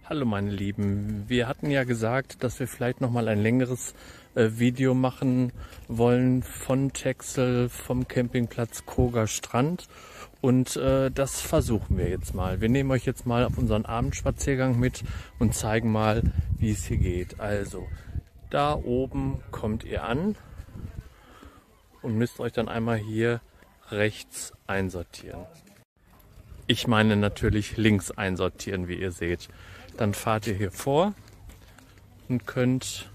Hallo meine Lieben, wir hatten ja gesagt, dass wir vielleicht noch mal ein längeres Video machen wollen von Texel, vom Campingplatz Koger Strand und das versuchen wir jetzt mal. Wir nehmen euch jetzt mal auf unseren Abendspaziergang mit und zeigen mal, wie es hier geht. Also, da oben kommt ihr an und müsst euch dann einmal hier rechts einsortieren. Ich meine natürlich links einsortieren, wie ihr seht. Dann fahrt ihr hier vor und könnt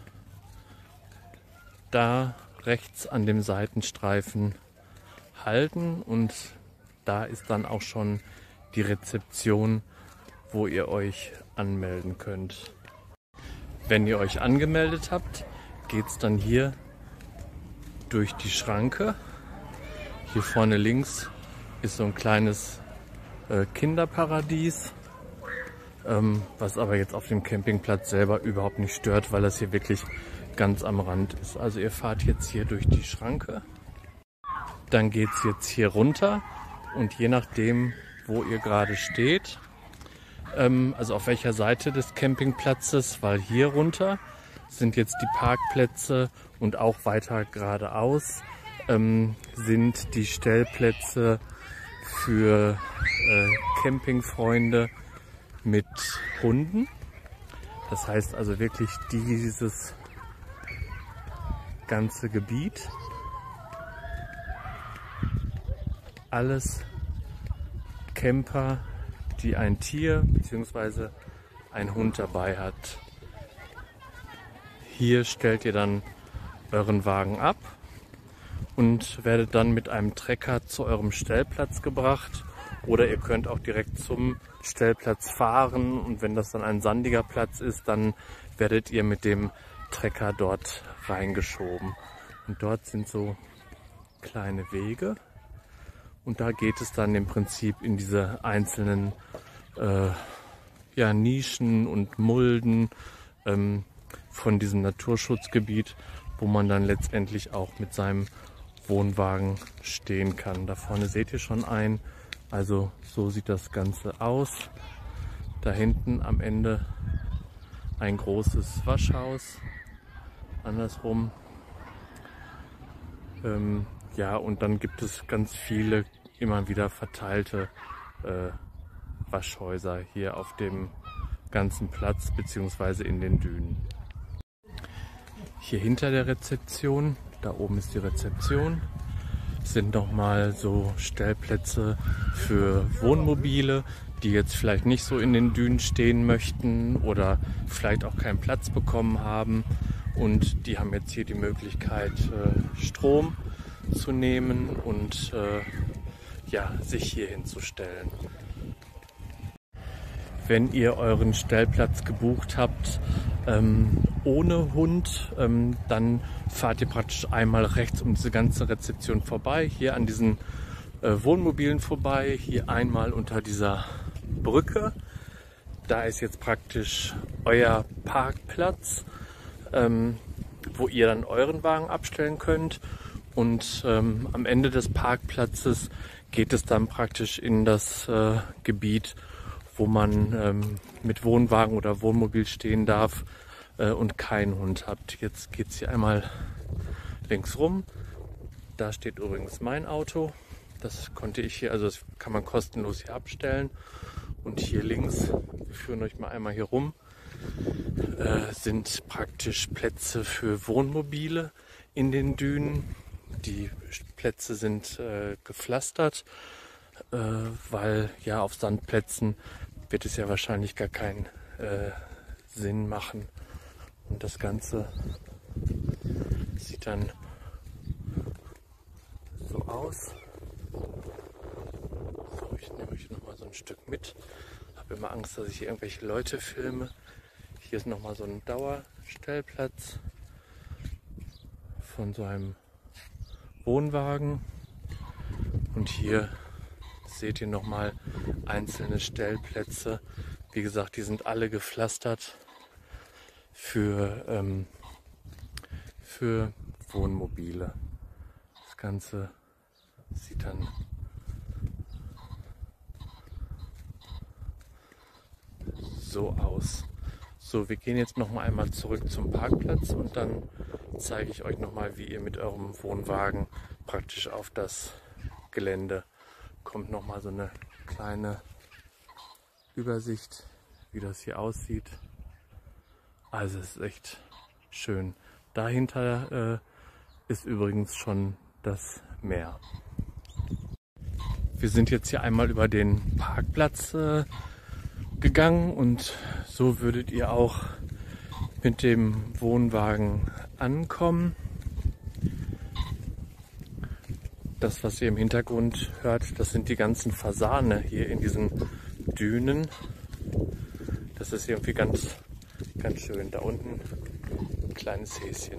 da rechts an dem Seitenstreifen halten und da ist dann auch schon die Rezeption, wo ihr euch anmelden könnt. Wenn ihr euch angemeldet habt, geht es dann hier durch die Schranke. Hier vorne links ist so ein kleines Kinderparadies, was aber jetzt auf dem Campingplatz selber überhaupt nicht stört, weil das hier wirklich ganz am Rand ist. Also ihr fahrt jetzt hier durch die Schranke, dann geht es jetzt hier runter und je nachdem, wo ihr gerade steht, also auf welcher Seite des Campingplatzes, weil hier runter sind jetzt die Parkplätze und auch weiter geradeaus sind die Stellplätze für Campingfreunde mit Hunden. Das heißt also wirklich dieses ganze Gebiet. Alles Camper, die ein Tier bzw. ein Hund dabei hat. Hier stellt ihr dann euren Wagen ab und werdet dann mit einem Trecker zu eurem Stellplatz gebracht. Oder ihr könnt auch direkt zum Stellplatz fahren und wenn das dann ein sandiger Platz ist, dann werdet ihr mit dem Trecker dort reingeschoben. Und dort sind so kleine Wege und da geht es dann im Prinzip in diese einzelnen Nischen und Mulden von diesem Naturschutzgebiet, wo man dann letztendlich auch mit seinem Wohnwagen stehen kann. Da vorne seht ihr schon einen. Also so sieht das Ganze aus. Da hinten am Ende ein großes Waschhaus. Andersrum. Und dann gibt es ganz viele immer wieder verteilte Waschhäuser hier auf dem ganzen Platz bzw. in den Dünen. Hier hinter der Rezeption, da oben ist die Rezeption, sind nochmal so Stellplätze für Wohnmobile, die jetzt vielleicht nicht so in den Dünen stehen möchten oder vielleicht auch keinen Platz bekommen haben. Und die haben jetzt hier die Möglichkeit, Strom zu nehmen und sich hier hinzustellen. Wenn ihr euren Stellplatz gebucht habt ohne Hund, dann fahrt ihr praktisch einmal rechts um diese ganze Rezeption vorbei, hier an diesen Wohnmobilen vorbei, hier einmal unter dieser Brücke. Da ist jetzt praktisch euer Parkplatz, wo ihr dann euren Wagen abstellen könnt und am Ende des Parkplatzes geht es dann praktisch in das Gebiet, wo man mit Wohnwagen oder Wohnmobil stehen darf und keinen Hund habt. Jetzt geht es hier einmal links rum. Da steht übrigens mein Auto. Das konnte ich hier, also das kann man kostenlos hier abstellen. Und hier links, wir führen euch mal einmal hier rum, sind praktisch Plätze für Wohnmobile in den Dünen. Die Plätze sind gepflastert, weil ja auf Sandplätzen wird es ja wahrscheinlich gar keinen Sinn machen. Und das Ganze sieht dann so aus. So, ich nehme euch nochmal so ein Stück mit. Habe immer Angst, dass ich hier irgendwelche Leute filme. Hier ist nochmal so ein Dauerstellplatz von so einem Wohnwagen. Und hier seht ihr nochmal einzelne Stellplätze. Wie gesagt, die sind alle gepflastert für Wohnmobile. Das Ganze sieht dann so aus. So, wir gehen jetzt noch mal einmal zurück zum Parkplatz und dann zeige ich euch noch mal, wie ihr mit eurem Wohnwagen praktisch auf das Gelände kommt. Noch mal so eine kleine Übersicht, wie das hier aussieht. Also es ist echt schön. Dahinter ist übrigens schon das Meer. Wir sind jetzt hier einmal über den Parkplatz gegangen und so würdet ihr auch mit dem Wohnwagen ankommen. Das, was ihr im Hintergrund hört, das sind die ganzen Fasane hier in diesen Dünen. Das ist irgendwie ganz schön. Da unten ein kleines Häschen.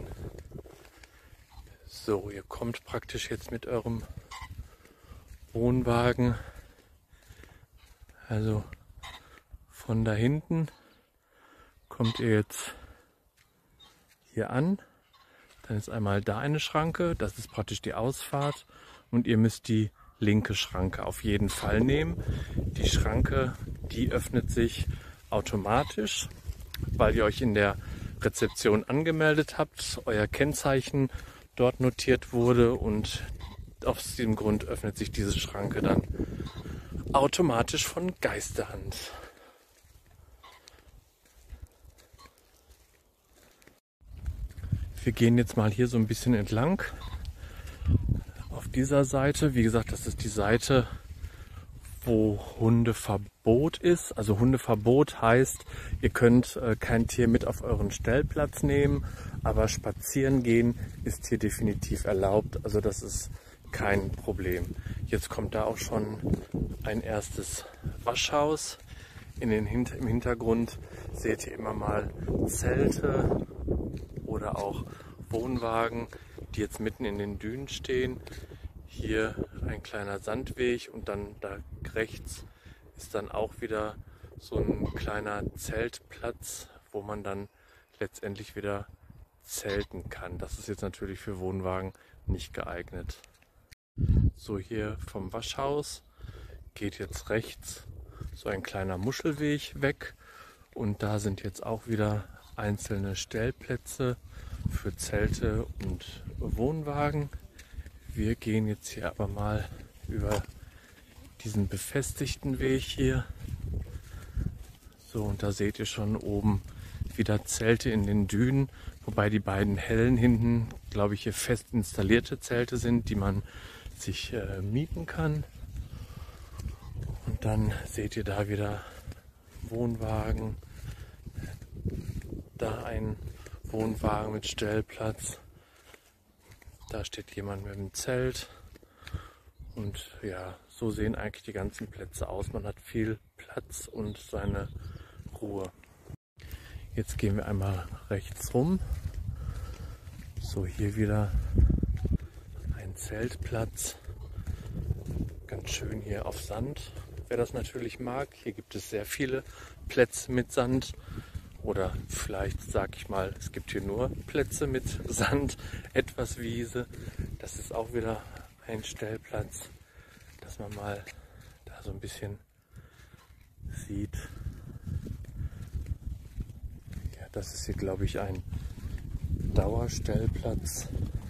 So, ihr kommt praktisch jetzt mit eurem Wohnwagen, also von da hinten kommt ihr jetzt hier an. Dann ist einmal da eine Schranke, das ist praktisch die Ausfahrt und ihr müsst die linke Schranke auf jeden Fall nehmen. Die Schranke, die öffnet sich automatisch, weil ihr euch in der Rezeption angemeldet habt, euer Kennzeichen dort notiert wurde und aus diesem Grund öffnet sich diese Schranke dann automatisch von Geisterhand. Wir gehen jetzt mal hier so ein bisschen entlang auf dieser Seite. Wie gesagt, das ist die Seite, wo Hundeverbot ist. Also Hundeverbot heißt, ihr könnt kein Tier mit auf euren Stellplatz nehmen, aber spazieren gehen ist hier definitiv erlaubt. Also das ist kein Problem. Jetzt kommt da auch schon ein erstes Waschhaus. Im Hintergrund seht ihr immer mal Zelte oder auch Wohnwagen, die jetzt mitten in den Dünen stehen. Hier ein kleiner Sandweg und dann da rechts ist dann auch wieder so ein kleiner Zeltplatz, wo man dann letztendlich wieder zelten kann. Das ist jetzt natürlich für Wohnwagen nicht geeignet. So, hier vom Waschhaus geht jetzt rechts so ein kleiner Muschelweg weg und da sind jetzt auch wieder einzelne Stellplätze für Zelte und Wohnwagen. Wir gehen jetzt hier aber mal über diesen befestigten Weg hier. So, und da seht ihr schon oben wieder Zelte in den Dünen, wobei die beiden hellen hinten, glaube ich, hier fest installierte Zelte sind, die man sich mieten kann. Und dann seht ihr da wieder Wohnwagen, da ein Wohnwagen mit Stellplatz, da steht jemand mit dem Zelt und ja, so sehen eigentlich die ganzen Plätze aus. Man hat viel Platz und seine Ruhe. Jetzt gehen wir einmal rechts rum. So, hier wieder ein Zeltplatz, ganz schön hier auf Sand. Wer das natürlich mag, hier gibt es sehr viele Plätze mit Sand. Oder vielleicht sage ich mal, es gibt hier nur Plätze mit Sand, etwas Wiese. Das ist auch wieder ein Stellplatz, dass man mal da so ein bisschen sieht. Ja, das ist hier, glaube ich, ein Dauerstellplatz.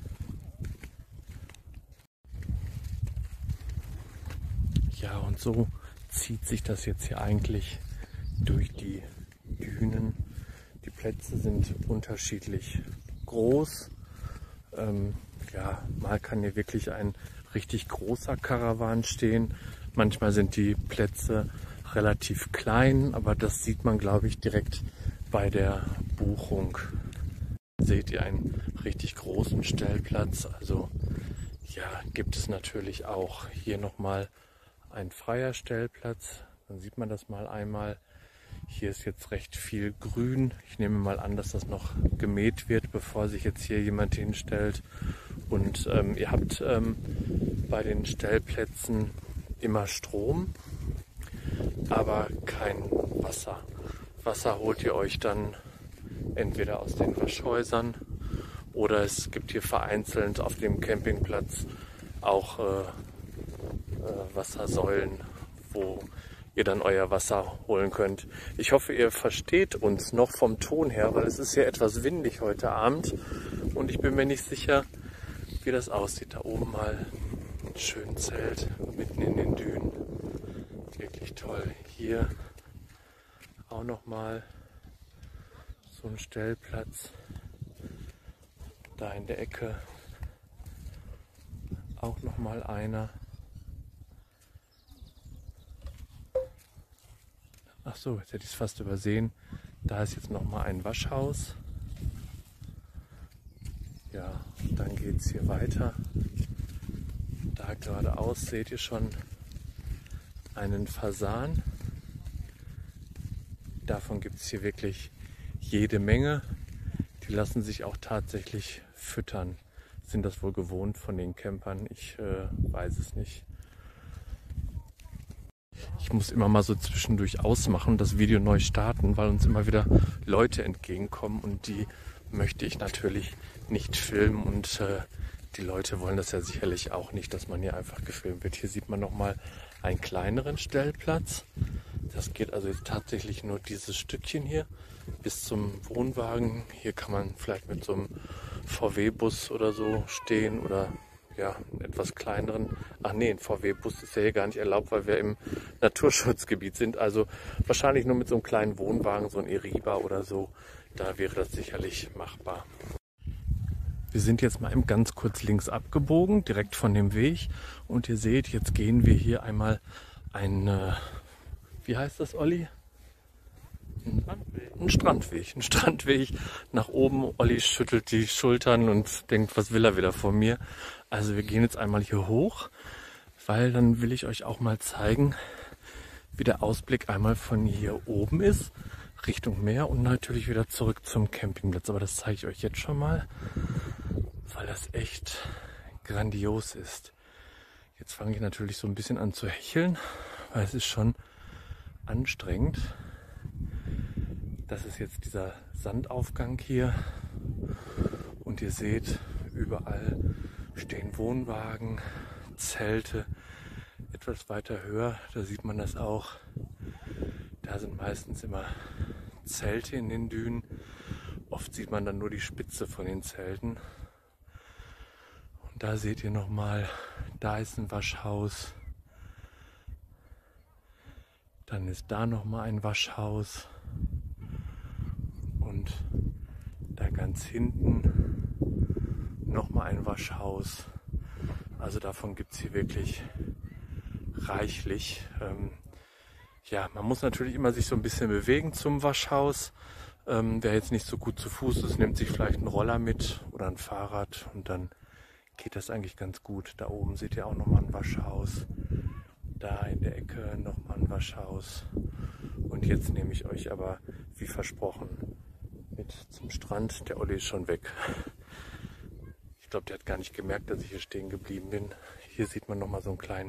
Ja, und so zieht sich das jetzt hier eigentlich durch die Dünen. Die Plätze sind unterschiedlich groß. Ja, mal kann hier wirklich ein richtig großer Karawan stehen. Manchmal sind die Plätze relativ klein, aber das sieht man, glaube ich, direkt bei der Buchung. Seht ihr einen richtig großen Stellplatz? Also ja, gibt es natürlich auch hier nochmal ein freier Stellplatz. Dann sieht man das mal einmal. Hier ist jetzt recht viel Grün. Ich nehme mal an, dass das noch gemäht wird, bevor sich jetzt hier jemand hinstellt. Und ihr habt bei den Stellplätzen immer Strom, aber kein Wasser. Wasser holt ihr euch dann entweder aus den Waschhäusern oder es gibt hier vereinzelt auf dem Campingplatz auch Wassersäulen, wo ihr dann euer Wasser holen könnt. Ich hoffe, ihr versteht uns noch vom Ton her, weil es ist ja etwas windig heute Abend und ich bin mir nicht sicher, wie das aussieht. Da oben mal ein schönes Zelt mitten in den Dünen. Wirklich toll. Hier auch nochmal so ein Stellplatz. Da in der Ecke auch nochmal einer. Ach so, jetzt hätte ich es fast übersehen. Da ist jetzt nochmal ein Waschhaus. Ja, dann geht es hier weiter. Da geradeaus seht ihr schon einen Fasan. Davon gibt es hier wirklich jede Menge. Die lassen sich auch tatsächlich füttern. Sind das wohl gewohnt von den Campern? Ich weiß es nicht. Ich muss immer mal so zwischendurch ausmachen, das Video neu starten, weil uns immer wieder Leute entgegenkommen und die möchte ich natürlich nicht filmen und die Leute wollen das ja sicherlich auch nicht, dass man hier einfach gefilmt wird. Hier sieht man nochmal einen kleineren Stellplatz. Das geht also jetzt tatsächlich nur dieses Stückchen hier bis zum Wohnwagen. Hier kann man vielleicht mit so einem VW-Bus oder so stehen oder ja, einen etwas kleineren. Ach nee, ein VW-Bus ist ja hier gar nicht erlaubt, weil wir im Naturschutzgebiet sind. Also wahrscheinlich nur mit so einem kleinen Wohnwagen, so ein Eriba oder so. Da wäre das sicherlich machbar. Wir sind jetzt mal ganz kurz links abgebogen, direkt von dem Weg. Und ihr seht, jetzt gehen wir hier einmal wie heißt das, Olli? Ein Strandweg nach oben. Olli schüttelt die Schultern und denkt, was will er wieder von mir? Also wir gehen jetzt einmal hier hoch, weil dann will ich euch auch mal zeigen, wie der Ausblick einmal von hier oben ist, Richtung Meer und natürlich wieder zurück zum Campingplatz. Aber das zeige ich euch jetzt schon mal, weil das echt grandios ist. Jetzt fange ich natürlich so ein bisschen an zu hecheln, weil es ist schon anstrengend. Das ist jetzt dieser Sandaufgang hier und ihr seht, überall stehen Wohnwagen, Zelte. Etwas weiter höher, da sieht man das auch. Da sind meistens immer Zelte in den Dünen. Oft sieht man dann nur die Spitze von den Zelten. Und da seht ihr nochmal, da ist ein Waschhaus. Dann ist da nochmal ein Waschhaus. Und da ganz hinten nochmal ein Waschhaus. Also davon gibt es hier wirklich reichlich. Ja, man muss natürlich immer sich so ein bisschen bewegen zum Waschhaus. Wer jetzt nicht so gut zu Fuß ist, nimmt sich vielleicht einen Roller mit oder ein Fahrrad und dann geht das eigentlich ganz gut. Da oben seht ihr auch nochmal ein Waschhaus. Da in der Ecke nochmal ein Waschhaus. Und jetzt nehme ich euch aber, wie versprochen, mit zum Strand. Der Olli ist schon weg. Ich glaube, der hat gar nicht gemerkt, dass ich hier stehen geblieben bin. Hier sieht man nochmal so einen kleinen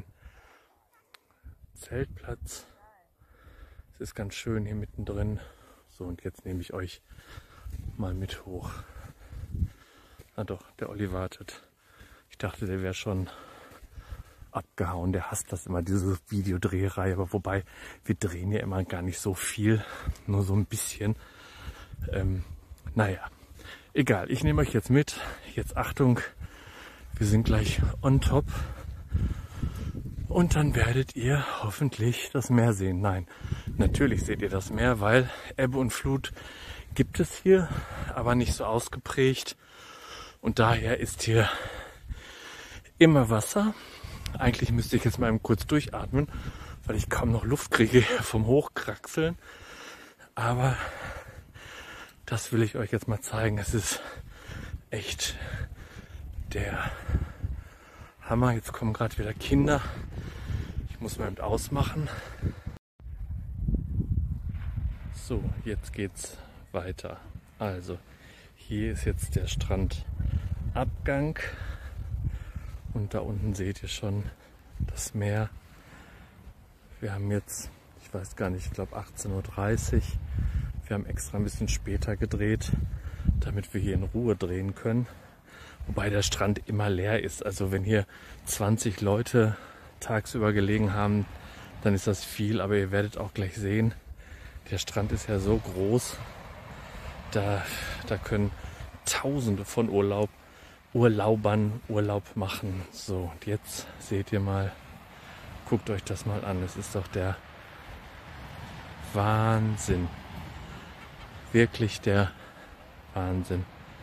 Zeltplatz. Es ist ganz schön hier mittendrin. So, und jetzt nehme ich euch mal mit hoch. Ah doch, der Olli wartet. Ich dachte, der wäre schon abgehauen. Der hasst das immer, diese Videodreherei. Aber wobei, wir drehen ja immer gar nicht so viel. Nur so ein bisschen. Naja, egal. Ich nehme euch jetzt mit. Jetzt Achtung, wir sind gleich on top. Und dann werdet ihr hoffentlich das Meer sehen. Nein, natürlich seht ihr das Meer, weil Ebbe und Flut gibt es hier, aber nicht so ausgeprägt. Und daher ist hier immer Wasser. Eigentlich müsste ich jetzt mal eben kurz durchatmen, weil ich kaum noch Luft kriege vom Hochkraxeln. Aber das will ich euch jetzt mal zeigen. Es ist echt der Hammer. Jetzt kommen gerade wieder Kinder. Ich muss mal eben ausmachen. So, jetzt geht's weiter. Also, hier ist jetzt der Strandabgang. Und da unten seht ihr schon das Meer. Wir haben jetzt, ich weiß gar nicht, ich glaube 18:30 Uhr. Wir haben extra ein bisschen später gedreht, damit wir hier in Ruhe drehen können. Wobei der Strand immer leer ist. Also wenn hier 20 Leute tagsüber gelegen haben, dann ist das viel, aber ihr werdet auch gleich sehen, der Strand ist ja so groß, da können Tausende von Urlaubern Urlaub machen. So, und jetzt seht ihr mal, guckt euch das mal an, es ist doch der Wahnsinn, wirklich der Wahnsinn,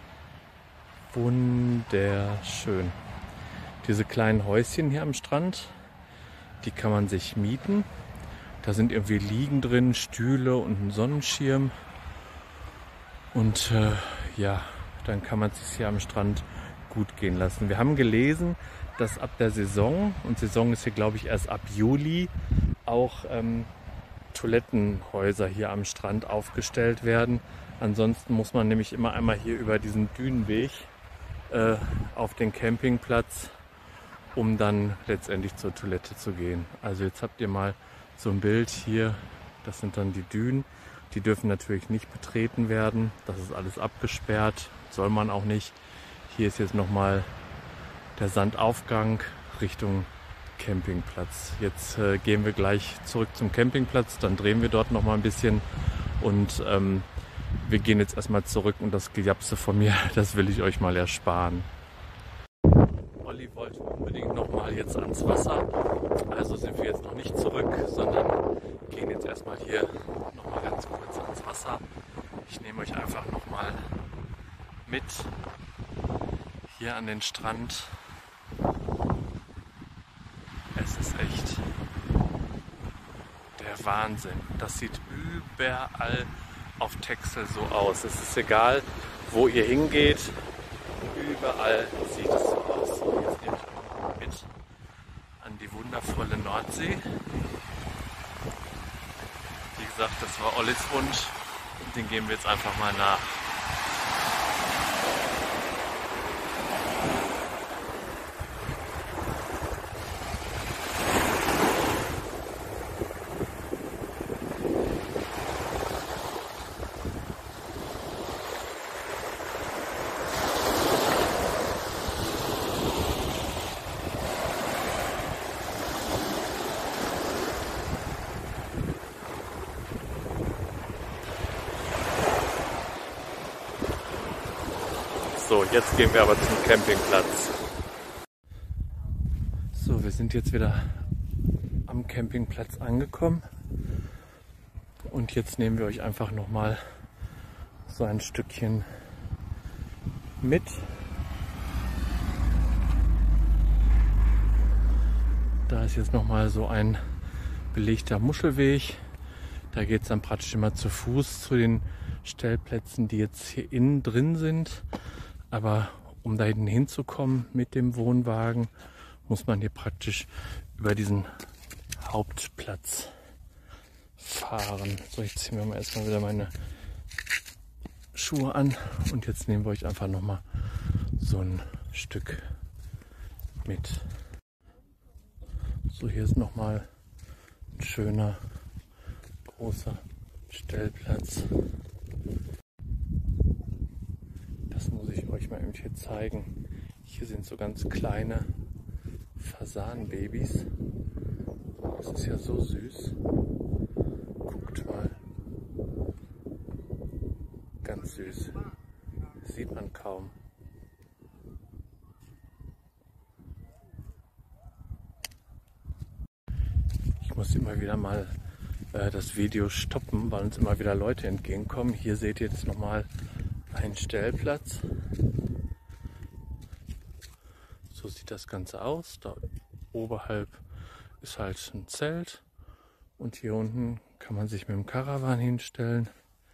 wunderschön. Diese kleinen Häuschen hier am Strand, die kann man sich mieten. Da sind irgendwie Liegen drin, Stühle und ein Sonnenschirm. Und ja, dann kann man es sich hier am Strand gut gehen lassen. Wir haben gelesen, dass ab der Saison, und Saison ist hier glaube ich erst ab Juli, auch Toilettenhäuser hier am Strand aufgestellt werden. Ansonsten muss man nämlich immer einmal hier über diesen Dünenweg auf den Campingplatz, um dann letztendlich zur Toilette zu gehen. Also jetzt habt ihr mal so ein Bild hier, das sind dann die Dünen. Die dürfen natürlich nicht betreten werden, das ist alles abgesperrt, soll man auch nicht. Hier ist jetzt nochmal der Sandaufgang Richtung Campingplatz. Jetzt gehen wir gleich zurück zum Campingplatz, dann drehen wir dort nochmal ein bisschen und wir gehen jetzt erstmal zurück und das Gejapse von mir, das will ich euch mal ersparen. Olli wollte unbedingt nochmal jetzt ans Wasser, also sind wir jetzt noch nicht zurück, sondern gehen jetzt erstmal hier nochmal ganz kurz ans Wasser. Ich nehme euch einfach nochmal mit hier an den Strand. Es ist echt der Wahnsinn. Das sieht überall auf Texel so aus. Es ist egal, wo ihr hingeht, überall sieht es so aus. So, jetzt nehme ich euch mal mit an die wundervolle Nordsee. Wie gesagt, das war Ollis Wunsch und den gehen wir jetzt einfach mal nach. So, jetzt gehen wir aber zum Campingplatz. So, wir sind jetzt wieder am Campingplatz angekommen und jetzt nehmen wir euch einfach nochmal so ein Stückchen mit. Da ist jetzt nochmal so ein belegter Muschelweg. Da geht es dann praktisch immer zu Fuß zu den Stellplätzen, die jetzt hier innen drin sind. Aber um da hinten hinzukommen mit dem Wohnwagen, muss man hier praktisch über diesen Hauptplatz fahren. So, ich ziehe mir mal erstmal wieder meine Schuhe an und jetzt nehmen wir euch einfach nochmal so ein Stück mit. So, hier ist nochmal ein schöner, großer Stellplatz. Das muss ich euch mal eben hier zeigen. Hier sind so ganz kleine Fasanenbabys. Das ist ja so süß. Guckt mal. Ganz süß. Sieht man kaum. Ich muss immer wieder mal das Video stoppen, weil uns immer wieder Leute entgegenkommen. Hier seht ihr jetzt nochmal einen Stellplatz. So sieht das Ganze aus. Da oberhalb ist halt ein Zelt und hier unten kann man sich mit dem Caravan hinstellen.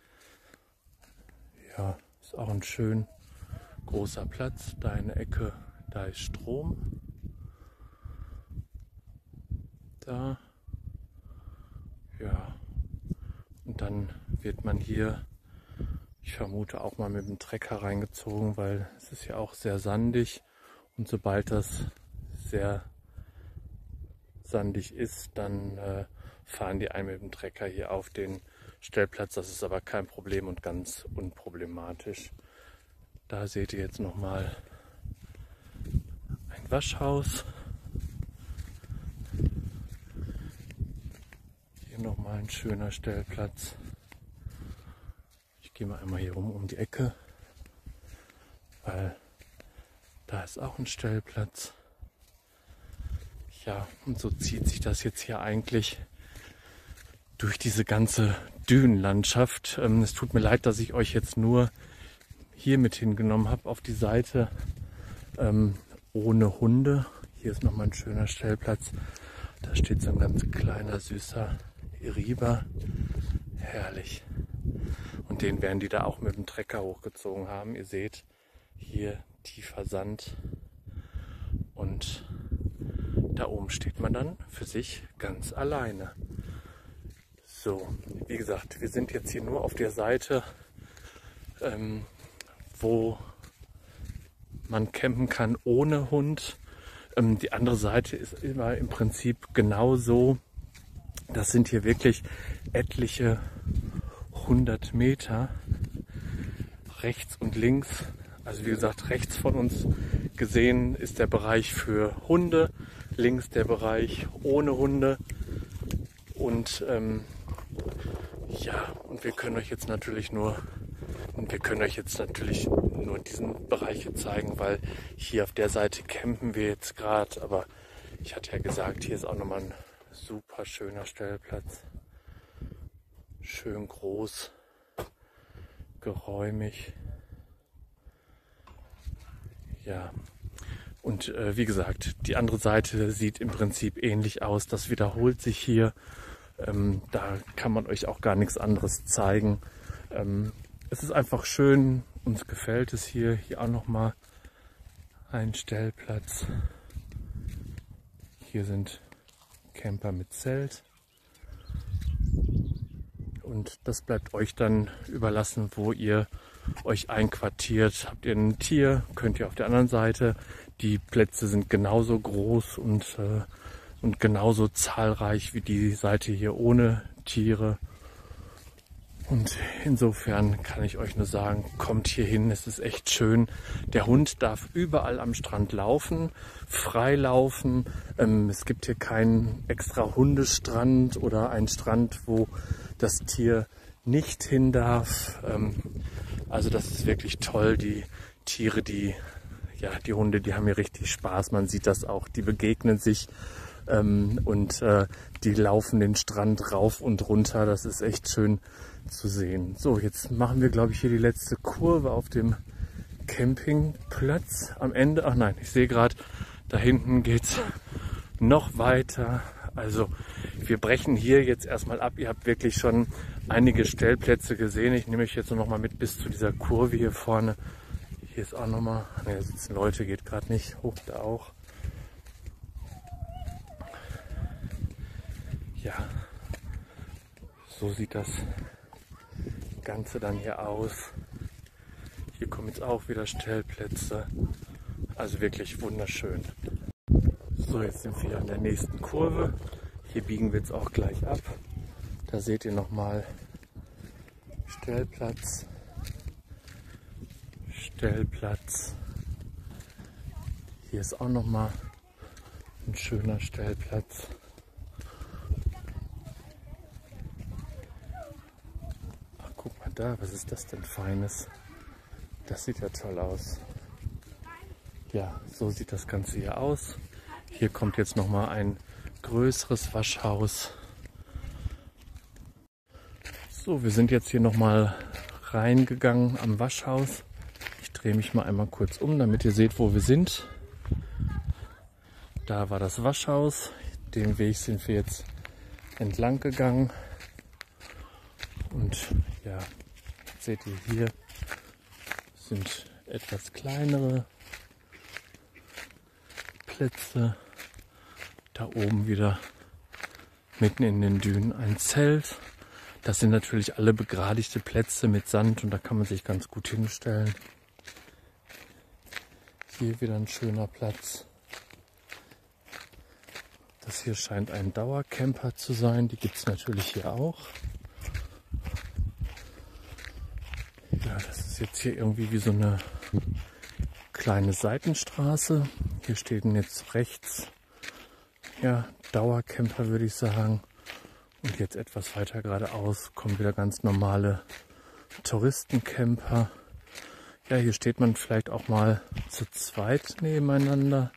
Ja, ist auch ein schön großer Platz. Da in der Ecke, da ist Strom. Da. Ja. Und dann wird man hier, ich vermute, auch mal mit dem Trecker reingezogen, weil es ist ja auch sehr sandig. Und sobald das sehr sandig ist, dann fahren die einen mit dem Trecker hier auf den Stellplatz. Das ist aber kein Problem und ganz unproblematisch. Da seht ihr jetzt nochmal ein Waschhaus. Hier nochmal ein schöner Stellplatz. Ich gehe mal einmal hier rum um die Ecke, weil da ist auch ein Stellplatz. Ja, und so zieht sich das jetzt hier eigentlich durch diese ganze Dünenlandschaft. Es tut mir leid, dass ich euch jetzt nur hier mit hingenommen habe auf die Seite ohne Hunde. Hier ist nochmal ein schöner Stellplatz. Da steht so ein ganz kleiner, süßer Iriba. Herrlich. Und den werden die da auch mit dem Trecker hochgezogen haben. Ihr seht, hier tiefer Sand. Und da oben steht man dann für sich ganz alleine. So, wie gesagt, wir sind jetzt hier nur auf der Seite, wo man campen kann ohne Hund. Die andere Seite ist immer im Prinzip genauso. Das sind hier wirklich etliche 100 Meter rechts und links. Also wie gesagt, rechts von uns gesehen ist der Bereich für Hunde, links der Bereich ohne Hunde. Und ja, und wir können euch jetzt natürlich nur diesen Bereich hier zeigen, weil hier auf der Seite campen wir jetzt gerade. Aber ich hatte ja gesagt, hier ist auch nochmal ein super schöner Stellplatz. Schön groß, geräumig. Ja, und wie gesagt, die andere Seite sieht im Prinzip ähnlich aus. Das wiederholt sich hier. Da kann man euch auch gar nichts anderes zeigen. Es ist einfach schön, uns gefällt es hier. Hier auch nochmal ein Stellplatz. Hier sind Camper mit Zelt. Und das bleibt euch dann überlassen, wo ihr euch einquartiert. Habt ihr ein Tier, könnt ihr auf der anderen Seite. Die Plätze sind genauso groß und genauso zahlreich wie die Seite hier ohne Tiere. Und insofern kann ich euch nur sagen, kommt hier hin, es ist echt schön. Der Hund darf überall am Strand laufen, frei laufen. Es gibt hier keinen extra Hundestrand oder einen Strand, wo das Tier nicht hin darf. Also das ist wirklich toll. Die Tiere, die Hunde, die haben hier richtig Spaß. Man sieht das auch, die begegnen sich und die laufen den Strand rauf und runter. Das ist echt schön zu sehen. So, jetzt machen wir, glaube ich, hier die letzte Kurve auf dem Campingplatz am Ende. Ach nein, ich sehe gerade, da hinten geht's noch weiter. Also wir brechen hier jetzt erstmal ab. Ihr habt wirklich schon einige Stellplätze gesehen. Ich nehme euch jetzt noch mal mit bis zu dieser Kurve hier vorne. Hier ist auch noch mal, ne, da sitzen Leute, geht gerade nicht, hoch da auch. Ja, so sieht das Ganze dann hier aus. Hier kommen jetzt auch wieder Stellplätze. Also wirklich wunderschön. So, jetzt sind wir an der nächsten Kurve. Hier biegen wir jetzt auch gleich ab. Da seht ihr nochmal Stellplatz. Stellplatz. Hier ist auch nochmal ein schöner Stellplatz. Ach, guck mal da, was ist das denn Feines? Das sieht ja toll aus. Ja, so sieht das Ganze hier aus. Hier kommt jetzt nochmal ein größeres Waschhaus. So, wir sind jetzt hier nochmal reingegangen am Waschhaus. Ich drehe mich mal einmal kurz um, damit ihr seht, wo wir sind. Da war das Waschhaus. Den Weg sind wir jetzt entlang gegangen. Und ja, seht ihr hier sind etwas kleinere Plätze. Da oben wieder mitten in den Dünen ein Zelt. Das sind natürlich alle begradigte Plätze mit Sand und da kann man sich ganz gut hinstellen. Hier wieder ein schöner Platz. Das hier scheint ein Dauercamper zu sein. Die gibt es natürlich hier auch. Ja, das ist jetzt hier irgendwie wie so eine kleine Seitenstraße. Hier steht jetzt rechts, ja, Dauercamper würde ich sagen. Und jetzt etwas weiter geradeaus kommen wieder ganz normale Touristencamper. Ja, hier steht man vielleicht auch mal zu zweit nebeneinander.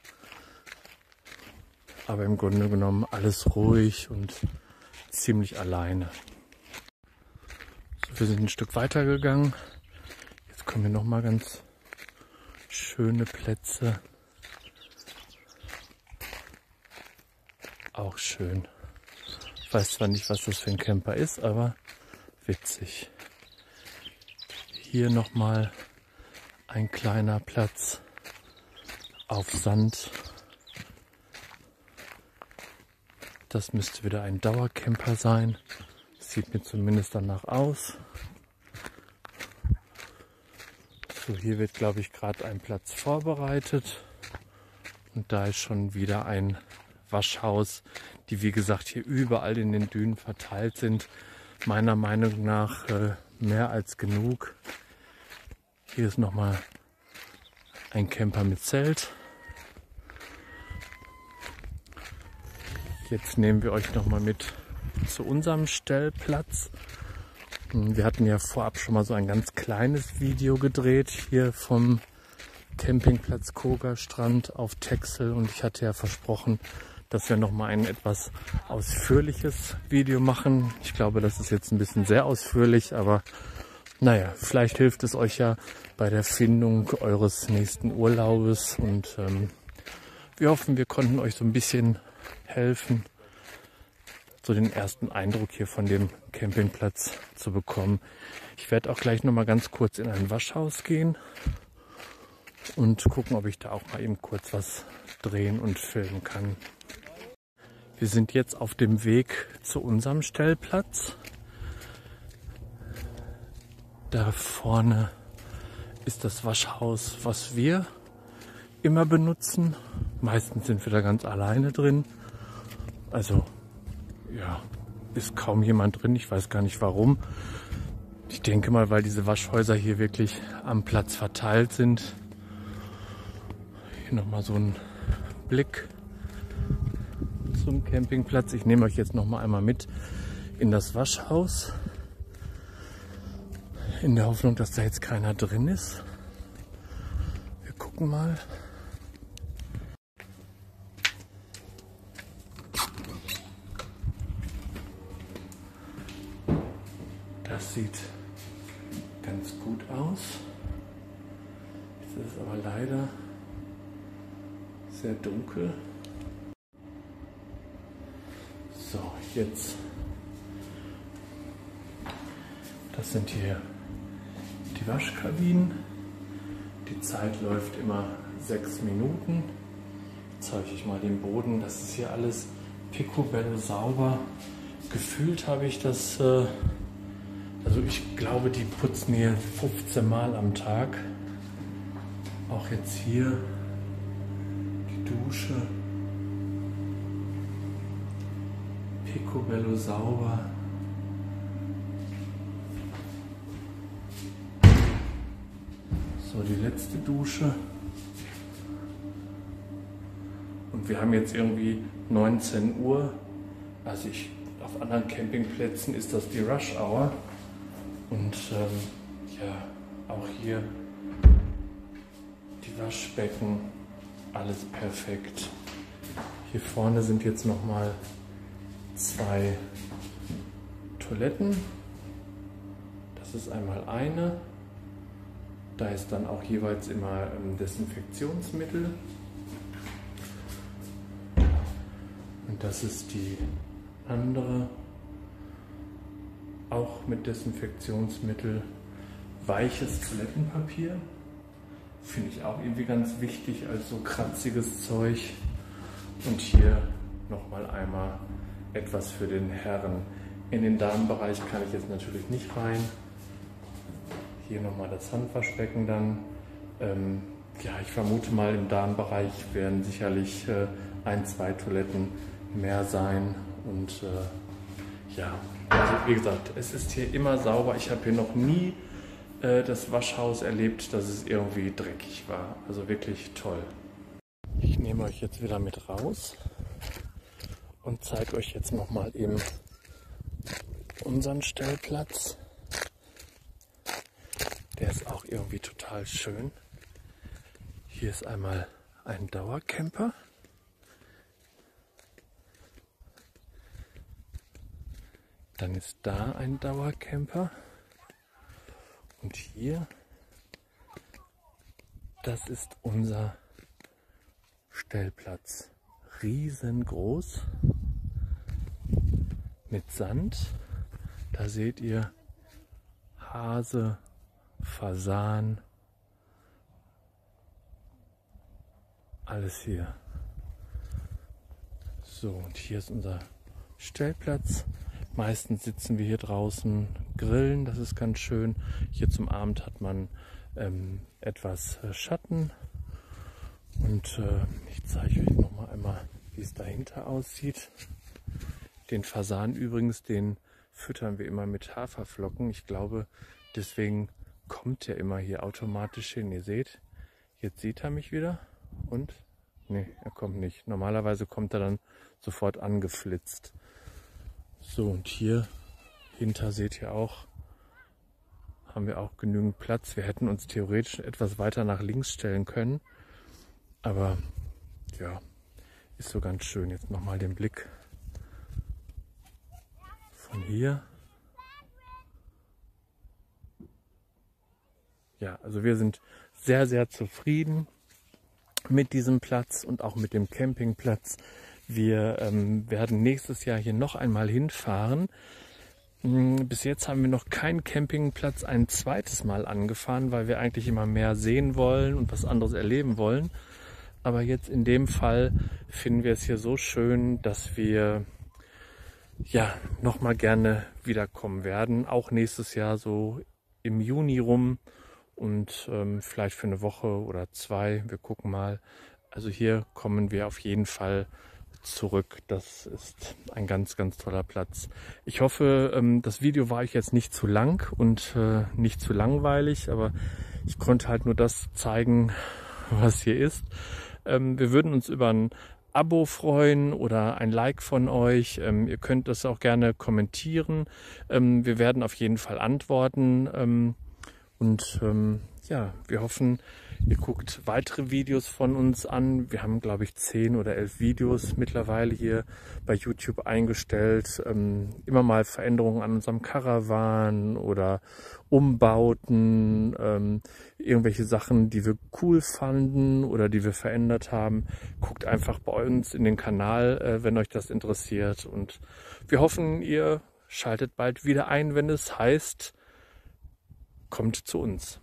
Aber im Grunde genommen alles ruhig und ziemlich alleine. So, wir sind ein Stück weiter gegangen. Jetzt kommen hier nochmal ganz schöne Plätze. Auch schön. Ich weiß zwar nicht, was das für ein Camper ist, aber witzig. Hier nochmal ein kleiner Platz auf Sand. Das müsste wieder ein Dauercamper sein. Sieht mir zumindest danach aus. So, hier wird, glaube ich, gerade ein Platz vorbereitet. Und da ist schon wieder ein Waschhaus, die wie gesagt hier überall in den Dünen verteilt sind. Meiner Meinung nach mehr als genug. Hier ist nochmal ein Camper mit Zelt. Jetzt nehmen wir euch nochmal mit zu unserem Stellplatz. Wir hatten ja vorab schon mal so ein ganz kleines Video gedreht hier vom Campingplatz Koga Strand auf Texel und ich hatte ja versprochen, dass wir nochmal ein etwas ausführliches Video machen. Ich glaube, das ist jetzt ein bisschen sehr ausführlich, aber naja, vielleicht hilft es euch ja bei der Findung eures nächsten Urlaubes und wir hoffen, wir konnten euch so ein bisschen helfen, so den ersten Eindruck hier von dem Campingplatz zu bekommen. Ich werde auch gleich nochmal ganz kurz in ein Waschhaus gehen und gucken, ob ich da auch mal eben kurz was drehen und filmen kann. Wir sind jetzt auf dem Weg zu unserem Stellplatz. Da vorne ist das Waschhaus, was wir immer benutzen. Meistens sind wir da ganz alleine drin. Also ja, ist kaum jemand drin. Ich weiß gar nicht warum. Ich denke mal, weil diese Waschhäuser hier wirklich am Platz verteilt sind. Hier nochmal so ein Blick zum Campingplatz. Ich nehme euch jetzt nochmal einmal mit in das Waschhaus. In der Hoffnung, dass da jetzt keiner drin ist. Wir gucken mal. Das sieht ganz gut aus. Jetzt ist es aber leider sehr dunkel. So, jetzt. Das sind hier die Waschkabinen. Die Zeit läuft immer 6 Minuten. Jetzt zeige ich mal den Boden. Das ist hier alles picobello sauber. Gefühlt habe ich das, also ich glaube, die putzen hier 15 Mal am Tag. Auch jetzt hier die Dusche. Picobello sauber. So, die letzte Dusche. Und wir haben jetzt irgendwie 19 Uhr. Also auf anderen Campingplätzen ist das die Rush Hour. Und ja, auch hier die Waschbecken, alles perfekt. Hier vorne sind jetzt nochmal 2 Toiletten. Das ist einmal eine. Da ist dann auch jeweils immer Desinfektionsmittel. Und das ist die andere. Auch mit Desinfektionsmittel. Weiches Toilettenpapier. Finde ich auch irgendwie ganz wichtig als so kratziges Zeug. Und hier nochmal einmal etwas für den Herren. In den Damenbereich kann ich jetzt natürlich nicht rein. Hier nochmal das Handwaschbecken dann. Ja, ich vermute mal, im Damenbereich werden sicherlich 1, 2 Toiletten mehr sein. Und ja, also wie gesagt, es ist hier immer sauber. Ich habe hier noch nie das Waschhaus erlebt, dass es irgendwie dreckig war. Also wirklich toll. Ich nehme euch jetzt wieder mit raus und zeige euch jetzt nochmal eben unseren Stellplatz. Der ist auch irgendwie total schön. Hier ist einmal ein Dauercamper. Dann ist da ein Dauercamper. Und hier, das ist unser Stellplatz. Riesengroß. Mit Sand. Da seht ihr Hase, Fasan, alles hier. So, und hier ist unser Stellplatz. Meistens sitzen wir hier draußen, grillen, das ist ganz schön. Hier zum Abend hat man etwas Schatten. Und ich zeige euch noch mal einmal, wie es dahinter aussieht. Den Fasan übrigens, den füttern wir immer mit Haferflocken. Ich glaube, deswegen kommt er immer hier automatisch hin. Ihr seht, jetzt sieht er mich wieder und nee, er kommt nicht. Normalerweise kommt er dann sofort angeflitzt. So, und hier hinter seht ihr auch, haben wir auch genügend Platz. Wir hätten uns theoretisch etwas weiter nach links stellen können. Aber ja, ist so ganz schön. Jetzt nochmal den Blick von hier. Ja, also wir sind sehr, sehr zufrieden mit diesem Platz und auch mit dem Campingplatz. Wir werden nächstes Jahr hier noch einmal hinfahren. Bis jetzt haben wir noch keinen Campingplatz ein zweites Mal angefahren, weil wir eigentlich immer mehr sehen wollen und was anderes erleben wollen. Aber jetzt in dem Fall finden wir es hier so schön, dass wir ja noch mal gerne wiederkommen werden. Auch nächstes Jahr so im Juni rum und vielleicht für eine Woche oder zwei. Wir gucken mal. Also hier kommen wir auf jeden Fall zurück. Das ist ein ganz, ganz toller Platz. Ich hoffe, das Video war euch jetzt nicht zu lang und nicht zu langweilig, aber ich konnte halt nur das zeigen, was hier ist. Wir würden uns über ein Abo freuen oder ein Like von euch. Ihr könnt das auch gerne kommentieren. Wir werden auf jeden Fall antworten. Ja, wir hoffen, ihr guckt weitere Videos von uns an. Wir haben, glaube ich, 10 oder 11 Videos mittlerweile hier bei YouTube eingestellt. Immer mal Veränderungen an unserem Caravan oder Umbauten, irgendwelche Sachen, die wir cool fanden oder die wir verändert haben. Guckt einfach bei uns in den Kanal, wenn euch das interessiert. Und wir hoffen, ihr schaltet bald wieder ein, wenn es heißt, kommt zu uns.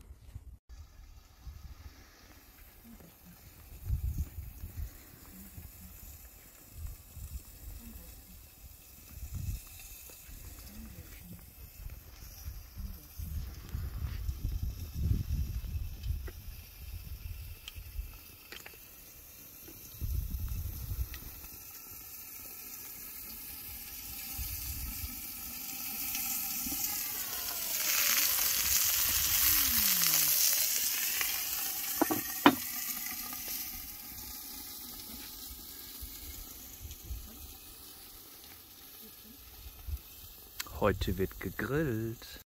Heute wird gegrillt.